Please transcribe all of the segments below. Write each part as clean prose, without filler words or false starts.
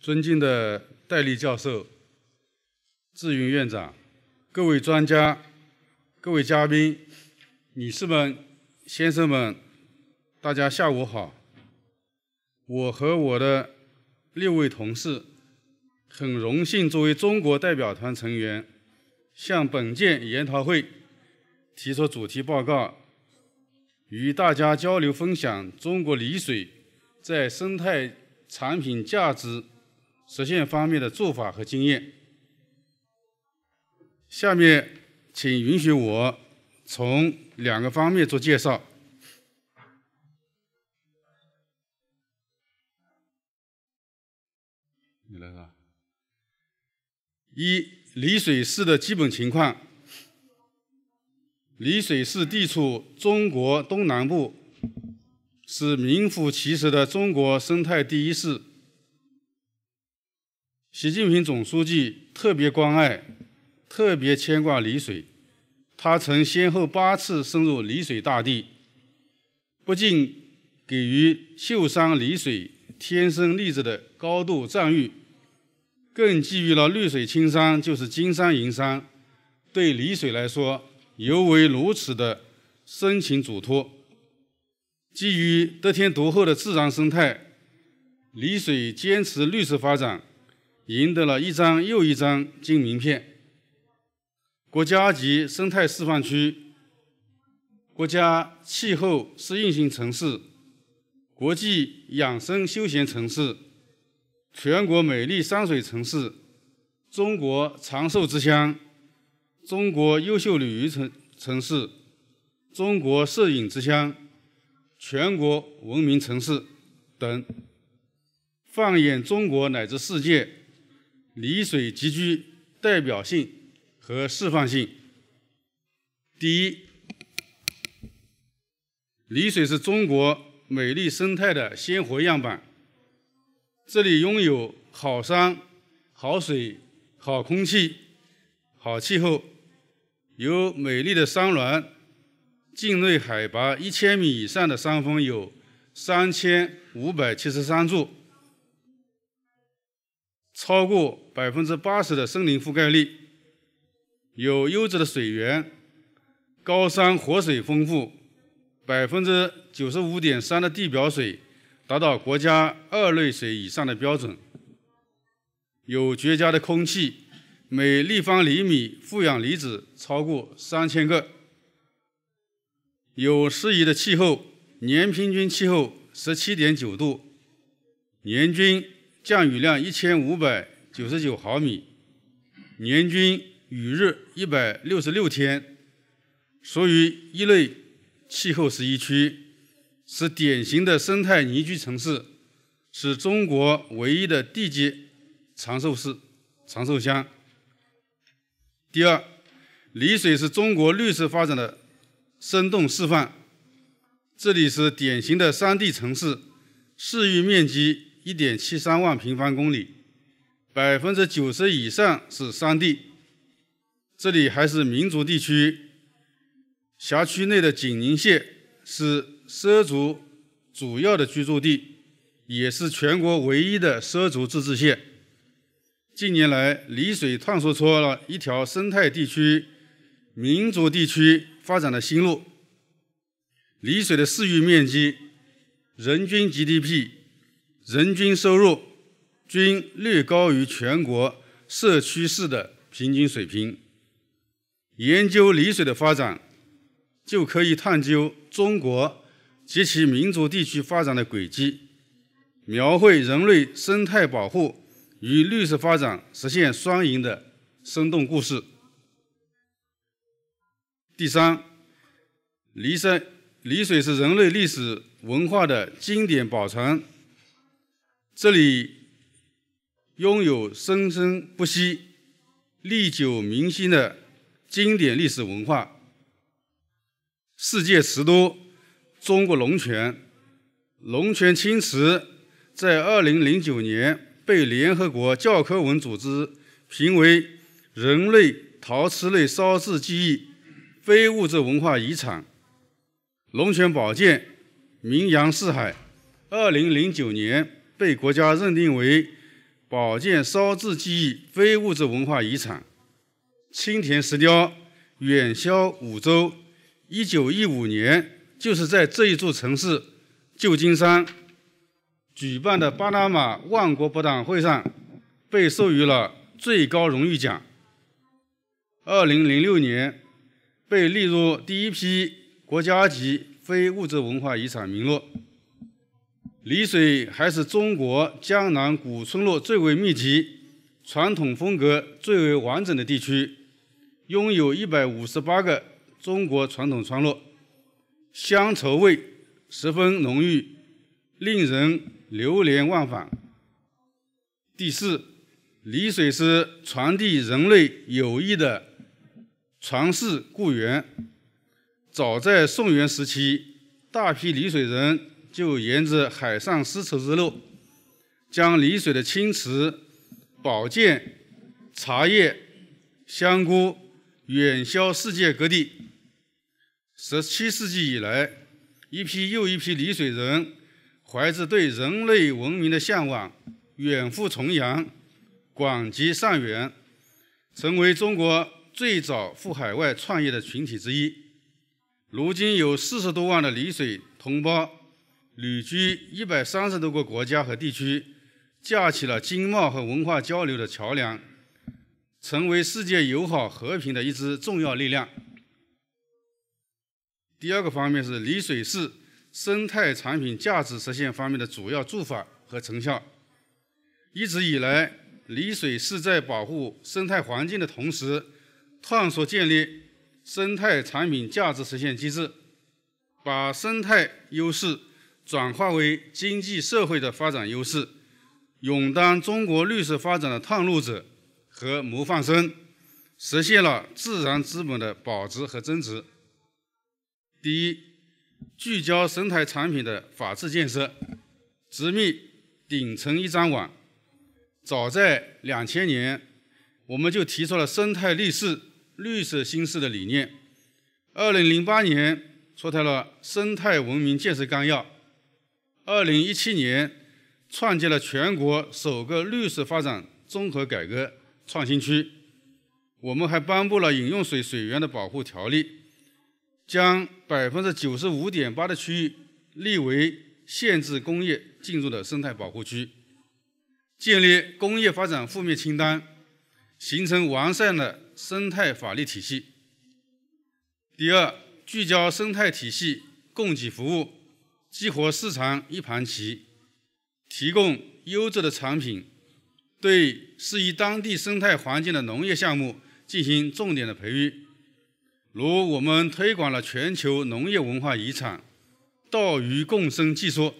尊敬的戴笠教授、志云院长、各位专家、各位嘉宾、女士们、先生们，大家下午好。我和我的6位同事很荣幸作为中国代表团成员，向本届研讨会提出主题报告，与大家交流分享中国丽水在生态产品价值实现方面的做法和经验。下面请允许我从2个方面做介绍。一、丽水市的基本情况。丽水市地处中国东南部，是名副其实的中国生态第一市。习近平总书记特别关爱、特别牵挂丽水，他曾先后8次深入丽水大地，不仅给予秀山丽水天生丽质的高度赞誉，更给予了绿水青山就是金山银山，对丽水来说尤为如此的深情嘱托。基于得天独厚的自然生态，丽水坚持绿色发展，赢得了一张又一张金名片。国家级生态示范区、国家气候适应性城市、国际养生休闲城市、全国美丽山水城市、中国长寿之乡、中国优秀旅游城市、中国摄影之乡、全国文明城市等。放眼中国乃至世界，丽水极具代表性和示范性。第一，丽水是中国美丽生态的鲜活样板，这里拥有好山、好水、好空气、好气候，有美丽的山峦，境内海拔1000米以上的山峰有3573处，超过80%的森林覆盖率，有优质的水源，高山活水丰富，95.3%的地表水达到国家2类水以上的标准，有绝佳的空气，每立方厘米负氧离子超过3000个，有适宜的气候，年平均气候17.9度，年均降雨量1599毫米，年均雨日166天，属于一类气候适宜区，是典型的生态宜居城市，是中国唯一的地级长寿乡。第二，丽水是中国绿色发展的生动示范，这里是典型的山地城市，市域面积1.73万平方公里，90%以上是山地。这里还是民族地区，辖区内的景宁县是畲族主要的居住地，也是全国唯一的畲族自治县。近年来，丽水探索出了一条生态地区、民族地区发展的新路。丽水的市域面积、人均 GDP、人均收入均略高于全国社区市的平均水平。研究丽水的发展，就可以探究中国及其民族地区发展的轨迹，描绘人类生态保护与绿色发展实现双赢的生动故事。第三，丽水是人类历史文化的经典宝藏，这里拥有生生不息、历久弥新的经典历史文化。世界池都，中国龙泉青池在2009年被联合国教科文组织评为人类陶瓷类烧制技艺非物质文化遗产。龙泉宝剑名扬四海，2009年被国家认定为保健烧制技艺非物质文化遗产。青田石雕远销5洲，1915年就是在这一座城市旧金山举办的巴拿马万国博览会上被授予了最高荣誉奖。2006年被列入第一批国家级非物质文化遗产名录。丽水还是中国江南古村落最为密集、传统风格最为完整的地区，拥有158个中国传统村落，乡愁味十分浓郁，令人流连忘返。第四，丽水是传递人类友谊的传世故园。早在宋元时期，大批丽水人就沿着海上丝绸之路，将丽水的青瓷、宝剑、茶叶、香菇远销世界各地。17世纪以来，一批又一批丽水人怀着对人类文明的向往，远赴重洋，广结善缘，成为中国最早赴海外创业的群体之一。如今有40多万的丽水同胞旅居130多个国家和地区，架起了经贸和文化交流的桥梁，成为世界友好和平的一支重要力量。第二个方面是丽水市生态产品价值实现方面的主要做法和成效。一直以来，丽水市在保护生态环境的同时，探索建立生态产品价值实现机制，把生态优势转化为经济社会的发展优势，勇当中国绿色发展的探路者和模范生，实现了自然资本的保值和增值。第一，聚焦生态产品的法治建设，直密顶层一张网。早在2000年，我们就提出了生态立市、绿色新市的理念。2008年出台了生态文明建设纲要。2017年创建了全国首个绿色发展综合改革创新区。我们还颁布了饮用水水源的保护条例，将95.8%的区域列为限制工业进入的生态保护区，建立工业发展负面清单，形成完善的生态法律体系。第二，聚焦生态体系供给服务，激活市场一盘棋，提供优质的产品，对适宜当地生态环境的农业项目进行重点的培育。如我们推广了全球农业文化遗产稻鱼共生技术，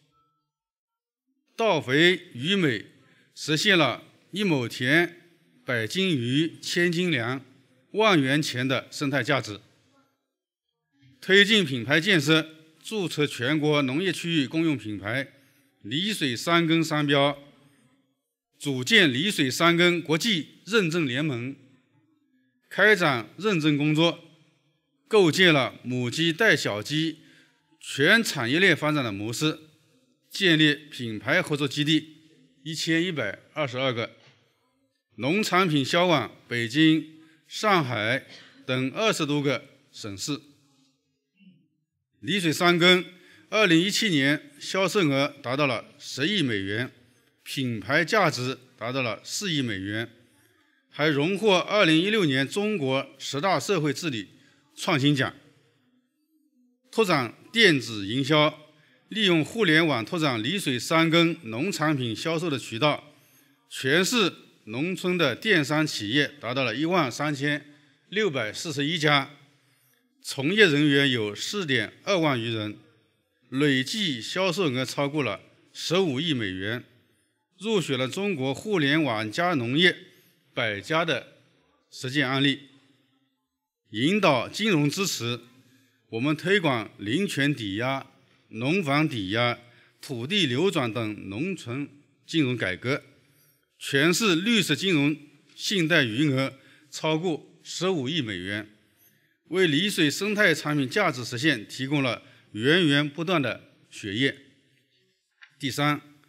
稻肥鱼美，实现了1亩田100斤鱼1000斤粮10000元钱的生态价值。推进品牌建设，注册全国农业区域公用品牌丽水三根商标，组建丽水三根国际认证联盟，开展认证工作，构建了母鸡带小鸡全产业链发展的模式，建立品牌合作基地1122个，农产品销往北京、上海等20多个省市。丽水三根2017年销售额达到了10亿美元，品牌价值达到了4亿美元，还荣获2016年中国10大社会治理创新奖。拓展电子营销，利用互联网拓展丽水三根农产品销售的渠道，全市农村的电商企业达到了13641家，从业人员有4.2万余人，累计销售额超过了15亿美元，入选了中国互联网加农业100家的实践案例。引导金融支持，我们推广林权抵押、农房抵押、土地流转等农村金融改革，全市绿色金融信贷余额超过15亿美元，为丽水生态产品价值实现提供了源源不断的血液。第三，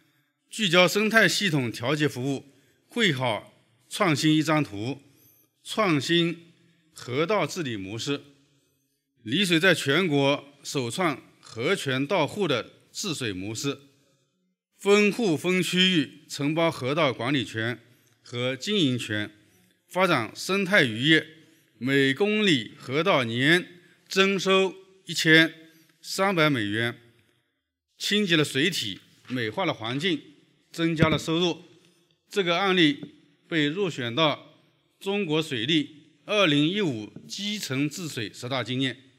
聚焦生态系统调节服务，绘好创新一张图，创新河道治理模式。丽水在全国首创河泉到户的治水模式，分户分区域承包河道管理权和经营权，发展生态渔业，每公里河道年征收1300美元，清洁了水体，美化了环境，增加了收入。这个案例被入选到中国水利2015基层治水10大经验。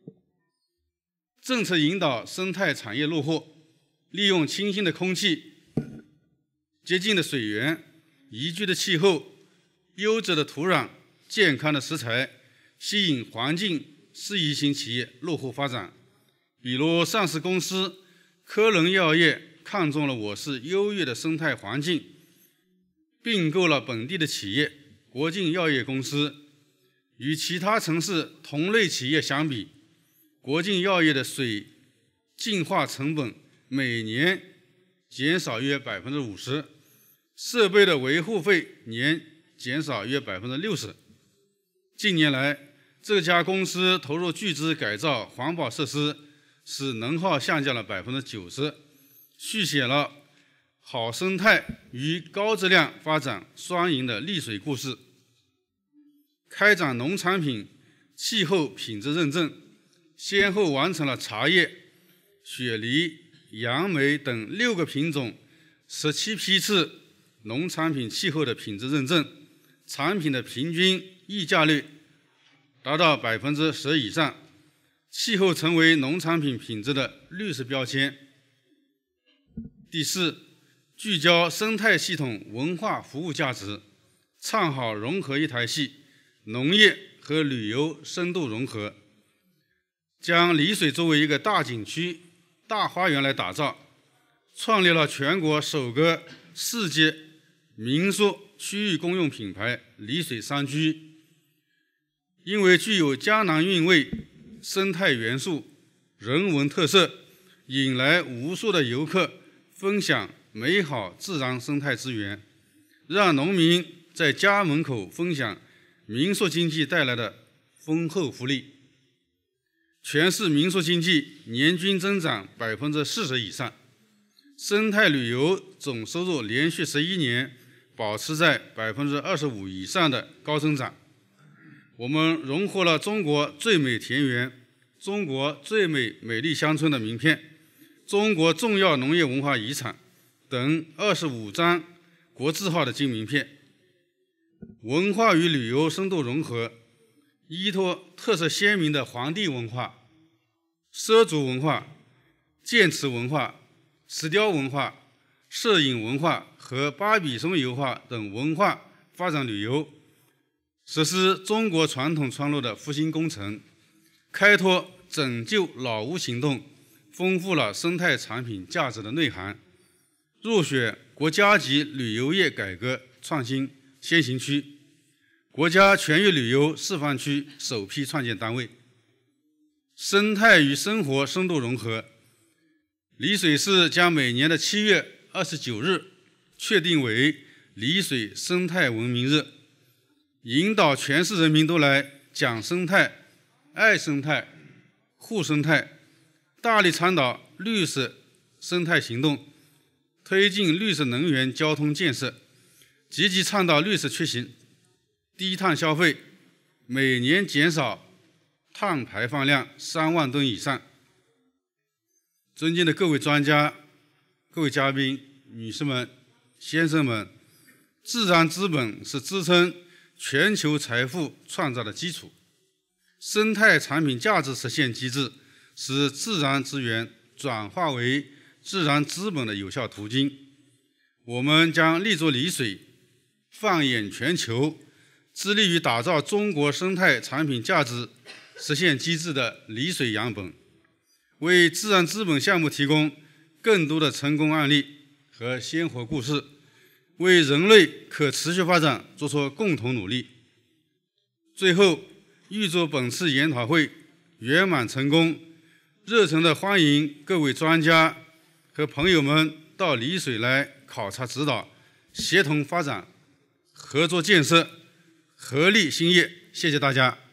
政策引导生态产业落户，利用清新的空气、洁净的水源、宜居的气候、优质的土壤、健康的食材，吸引环境适宜型企业落户发展。比如上市公司科伦药业看中了我市优越的生态环境，并购了本地的企业国境药业公司。与其他城市同类企业相比，国境药业的水净化成本每年减少约50%，设备的维护费年减少约60%。近年来，这家公司投入巨资改造环保设施，使能耗下降了90%，续写了好生态与高质量发展双赢的丽水故事。开展农产品气候品质认证，先后完成了茶叶、雪梨、杨梅等6个品种17批次农产品气候的品质认证，产品的平均溢价率达到10%以上，气候成为农产品品质的绿色标签。第4，聚焦生态系统文化服务价值，唱好融合一台戏，农业和旅游深度融合，将丽水作为一个大景区、大花园来打造，创立了全国首个世界民宿区域公用品牌丽水山居。因为具有江南韵味、生态元素、人文特色，引来无数的游客分享美好自然生态资源，让农民在家门口分享民宿经济带来的丰厚福利。全市民宿经济年均增长40%以上，生态旅游总收入连续11年保持在25%以上的高增长。我们荣获了中国最美田园、中国最美丽乡村的名片、中国重要农业文化遗产等25张国字号的金名片。文化与旅游深度融合，依托特色鲜明的黄地文化、畲族文化、剑池文化、石雕文化、摄影文化和巴比松油画等文化发展旅游，实施中国传统村落的复兴工程，开拓拯救老屋行动，丰富了生态产品价值的内涵，入选国家级旅游业改革创新先行区，国家全域旅游示范区首批创建单位。生态与生活深度融合，丽水市将每年的7月29日确定为丽水生态文明日，引导全市人民都来讲生态、爱生态、护生态，大力倡导绿色生态行动，推进绿色能源交通建设，积极倡导绿色出行、低碳消费，每年减少碳排放量3万吨以上。尊敬的各位专家、各位嘉宾、女士们、先生们，自然资本是支撑全球财富创造的基础，生态产品价值实现机制是自然资源转化为自然资本的有效途径。我们将立足丽水，放眼全球，致力于打造中国生态产品价值实现机制的丽水样本，为自然资本项目提供更多的成功案例和鲜活故事，为人类可持续发展做出共同努力。最后，预祝本次研讨会圆满成功，热诚地欢迎各位专家和朋友们到丽水来考察指导，协同发展，合作建设，合力兴业。谢谢大家。